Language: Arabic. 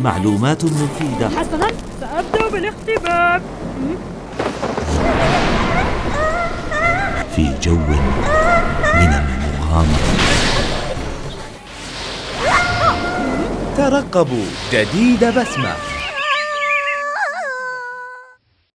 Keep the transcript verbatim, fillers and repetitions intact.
معلومات مفيدة. حسناً، سأبدأ بالاختبار. في جو من المغامرة. ترقبوا جديد بسمة.